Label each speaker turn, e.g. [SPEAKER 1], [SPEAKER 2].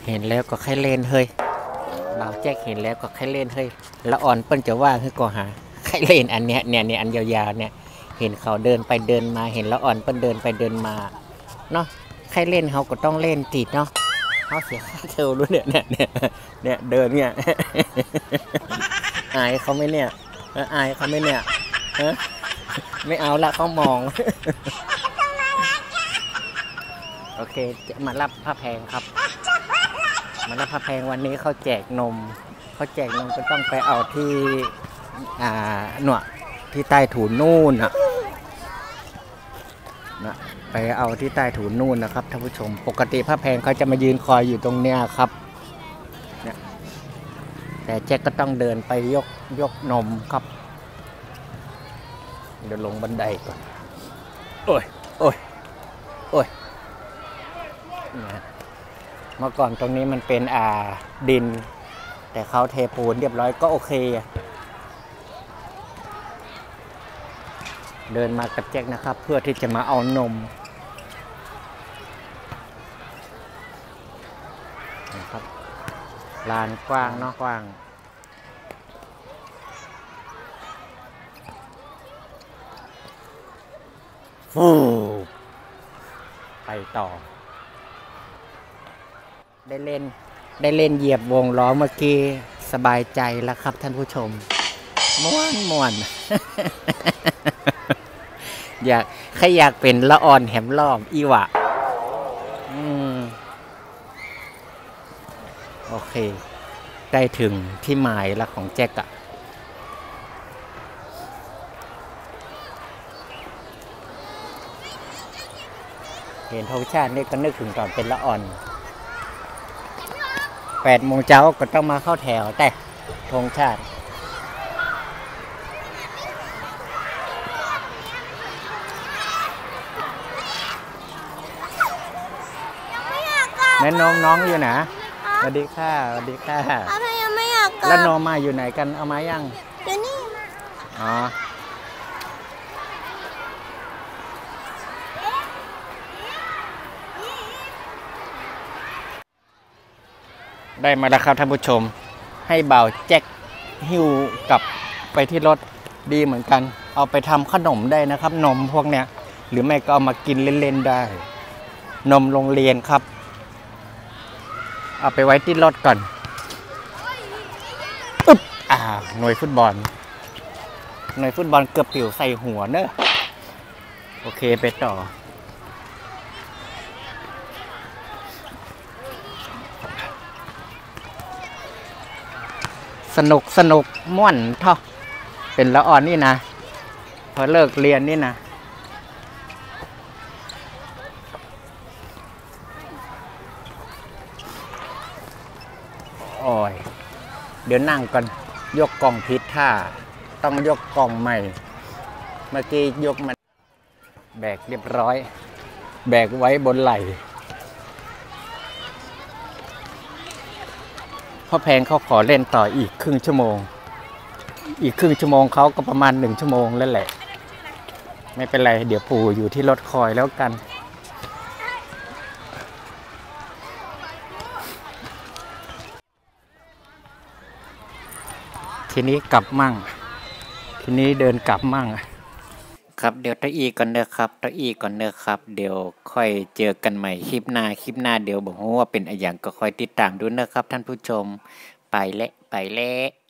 [SPEAKER 1] เห็นแล้วก็ใครเล่นเฮ้ยบ่าวแจ็คเห็นแล้วก็ใครเล่นเฮ้ยละอ่อนเปิ้นจะว่าคือก็หาใครเล่นอันเนี้ยเนี่ยอันยาวๆเนี่ยเห็นเขาเดินไปเดินมาเห็นละอ่อนเปิ้นเดินไปเดินมาเนาะใครเล่นเขาก็ต้องเล่นติดเนาะเขาเสียค่าเทอมรู้เนี่ยเดินเนี่ยอายเขาไหมเนี่ยอายเขาไหมเนี่ยไม่เอาละเขามองโอเคจะมารับผ้าแพงครับมารับผ้าแพงวันนี้เขาแจกนมก็ต้องไปเอาที่หนวดที่ใต้ถุนนู่นนะไปเอาที่ใต้ถุนนู่นนะครับท่านผู้ชมปกติผ้าแพงเขาจะมายืนคอยอยู่ตรงเนี้ยครับเนี่ยแต่แจ็คก็ต้องเดินไปยกนมครับเดินลงบันไดก่อนโอ้ยเมื่อก่อนตรงนี้มันเป็นดินแต่เขาเทปูนเรียบร้อยก็โอเคเดินมากับแจ็คนะครับเพื่อที่จะมาเอานมนะครับลานกว้างเนาะกว้างฟูไปต่อได้เล่นเหยียบวงล้อเมื่อกี้สบายใจแล้วครับท่านผู้ชมม่วน อยากเป็นละอ่อนแหมรอบอีวะโอเคได้ถึงที่หมายแล้วของแจ็คอะเห็นธงชาตินี่ก็นึกถึงตอนเป็นละอ่อน8 โมงเช้าก็ต้องมาเข้าแถวแต่ธงชาติแม่น้องอยู่นะสวัสดีค่ะสวัสดีค่ะ
[SPEAKER 2] ยังไม่อยากกลับ
[SPEAKER 1] แล้วน้องมาอยู่ไหนกันเอามายัง
[SPEAKER 2] อยู่นี่
[SPEAKER 1] อ๋อได้มาแล้วครับท่านผู้ชมให้บ่าวแจ็คหิ้วกลับไปที่รถดีเหมือนกันเอาไปทำขนมได้นะครับนมพวกเนี้ยหรือไม่ก็เอามากินเล่นๆได้นมโรงเรียนครับเอาไปไว้ที่รถก่อนหน่วยฟุตบอลเกือบปิวใส่หัวเนอะโอเคไปต่อสนุกม่วนเท่าเป็นละอ่อนนี่นะพอเลิกเรียนนี่นะโอ้ยเดี๋ยวนั่งก่อนยกกล่องผิดท่าต้องยกกล่องใหม่เมื่อกี้ยกมันแบกเรียบร้อยแบกไว้บนไหล่พ่อแพงเขาขอเล่นต่ออีกครึ่งชั่วโมงเขาก็ประมาณ1 ชั่วโมงแล้วแหละไม่เป็นไรเดี๋ยวปู่อยู่ที่รถคอยแล้วกันทีนี้กลับมั่งทีนี้เดินกลับมั่งครับเดี๋ยวตะอีก่อนเนอะครับเดี๋ยวค่อยเจอกันใหม่คลิปหน้าเดี๋ยวบอกว่าเป็นอะไรอย่างก็ค่อยติดตามดูนะครับท่านผู้ชมไปแล้ว